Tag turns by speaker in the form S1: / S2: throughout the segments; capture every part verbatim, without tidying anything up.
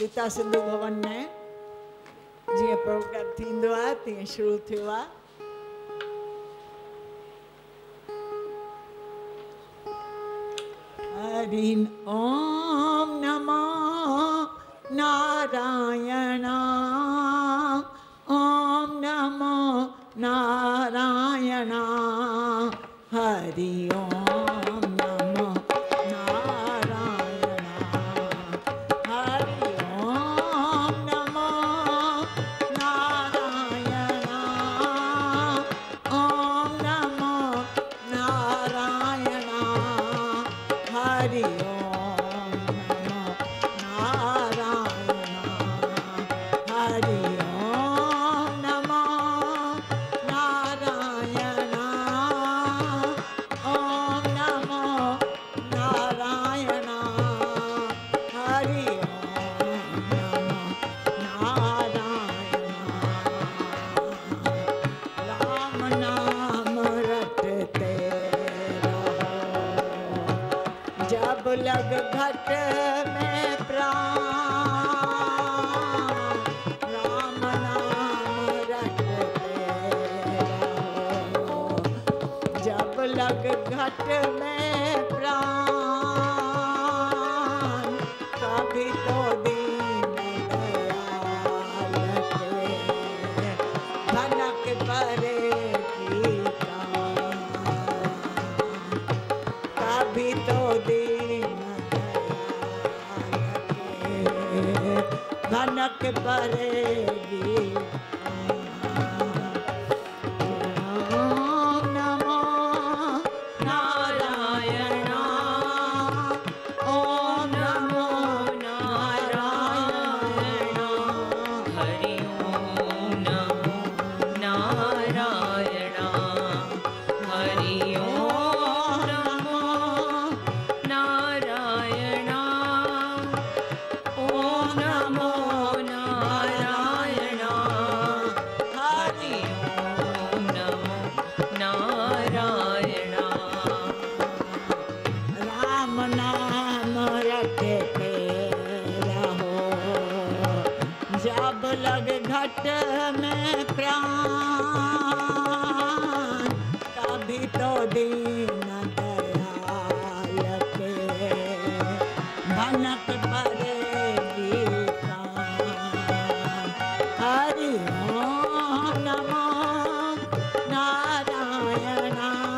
S1: सीता सिंधु भवन में जीअं प्रोग्राम थींदो आहे तीअं शुरू थियो आहे। हरि ओम नमो नारायण ओम नमो नारायण हरि ओम नमो नारायण हरि ओम नमो नारायण ओम नमो नारायण हरि ओम नमो नारायण हरि ओम नमो नारायण ओम नमो नारायण हरि ओम नमो नारायण राम नाम रटते जब लग घट में प्राण राम नाम रटते रहो जब लग घट में प्राण कभी तो दीन दयाल के भनक परेगी कभी तो दीन भनक परेगी। ओम नमो नारायण ओम नमो नारायण
S2: हरि ओम नमो नारायण हरि ओम नमो नारायण ओम नमो नारायण हरि ओम नमो नारायण
S1: राम नाम रटते रहो जब लग घट में प्राण कभी तो दीन दयाल के भनक परेगी कान हरि ओम नमो नारायण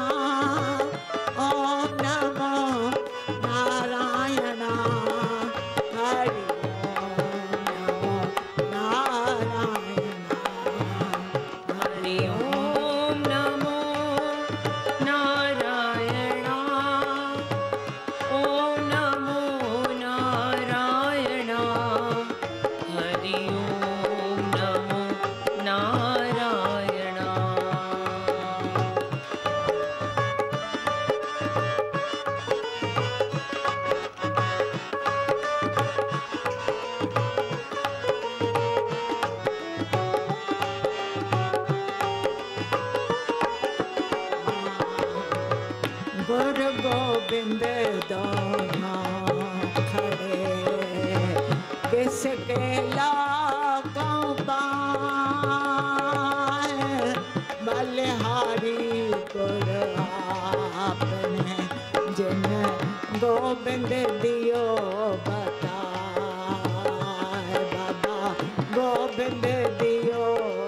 S1: ओम नमो नारायण हरि ओम नमो नारायण
S2: ओम नमो नारायण हरि ओम नमो नारायण
S1: गुरु गोविंद दोनों खड़े किसके लाखों पाए बलिहारी गुरु आपने जिन गोविंद दियो बताए बाबा गोविंद दियो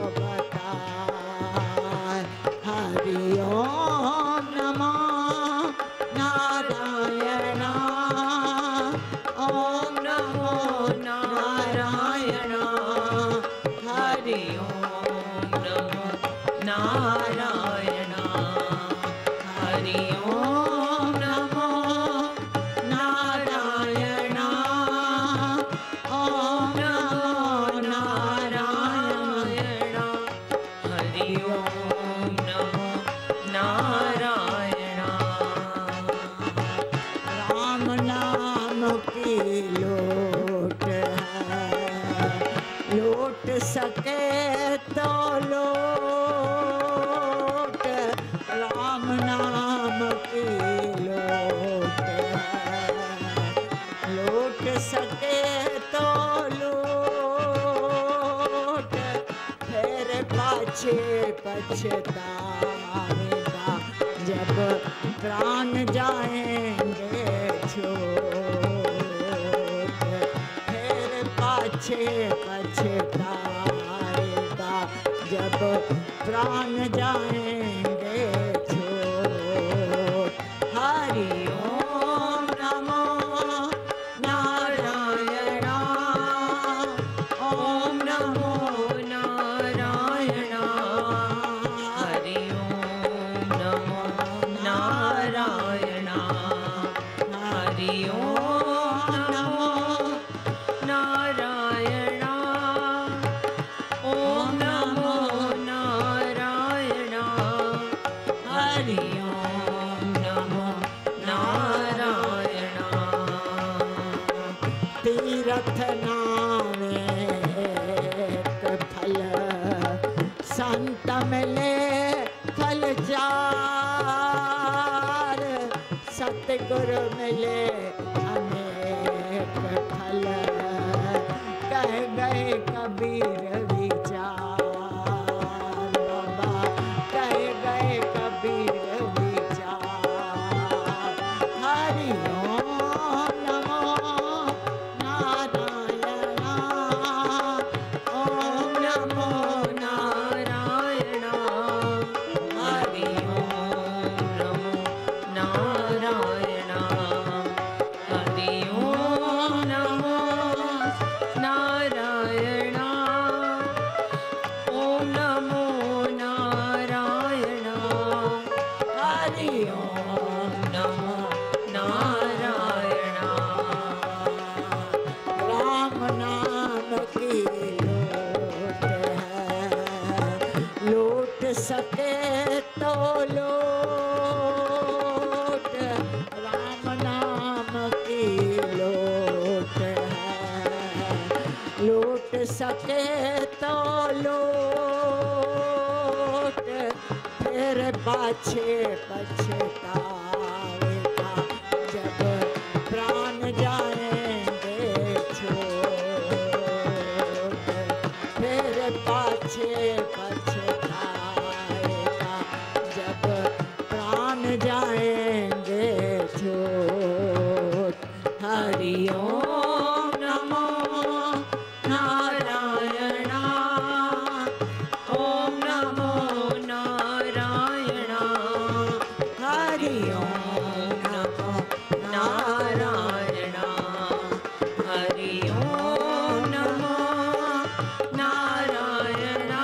S1: बताए हरि ओम नमो नारायण ओम नमो नारायण
S2: हरि ओम नमो नारायण हरि ओम नमो
S1: नारायण ओम नमो नारायण
S2: हरि ओम नमो नारायण
S1: राम नाम की लोट है पाछे पछताएगा जब प्राण जाएंगे छोड़। फिर पाछे पछताएगा जब प्राण जाएंगे छोड़। हरि ओम नमो नारायणा, ओम नमो
S2: नारायणा, हरि ओम नमो नारायणा, हरि ओम नमो नारायणा, ओम नमो नारायणा, हरि ओम नमो नारायणा।
S1: तीरथ नामे एक फल, संत मिले फल चार। सतगुरु मिले अनेक फल, कह गए कबीर विचार। बाबा कह गए कबीर विचार। हरि ओम नमो नारायणा, ओम नमो
S2: नारायणा, हरि ओम नमो नारायणा, हरि ओम नमो नारायणा, ओम नमो नारायणा, हरि ओम नमो नारायणा।
S1: राम नाम की लूट है, लूट सके तो लूट। राम नाम की लूट है, लूट सके तो लूट। फिर पाछे पछताएगा जब प्राण जाएंगे छोड़। फिर पाछे पछताएगा जब प्राण जाएंगे छोड़। हरि ओम नमो नारायणा,
S2: ओम नमो नारायणा,
S1: हरि ओम नमो
S2: नारायणा, हरि ओम नमो नारायणा,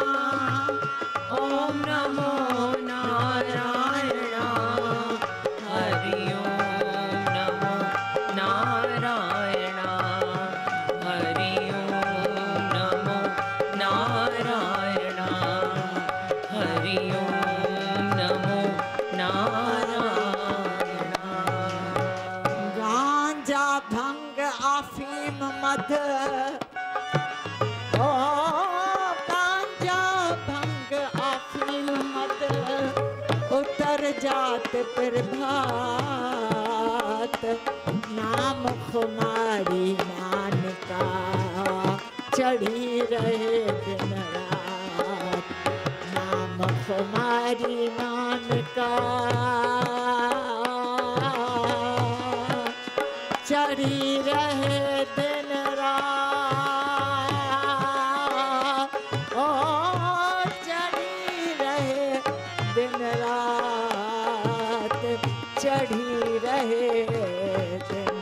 S2: ओम नमो नारायणा, हरि ओम नमो नारायणा, हरि ओम नमो नारायणा, हरि ओम नमो नारायणा।
S1: गांजा भंग अफीम मद, ओ गांजा भंग अफीम मद, उतर जात प्रभात। नाम खुमारी मान का चढ़ी रहे दिन रात। नाम खुमारी मान का चढ़ी रहे दिन रात। ओ चढ़ी रहे दिन रात, चढ़ी रहे दिन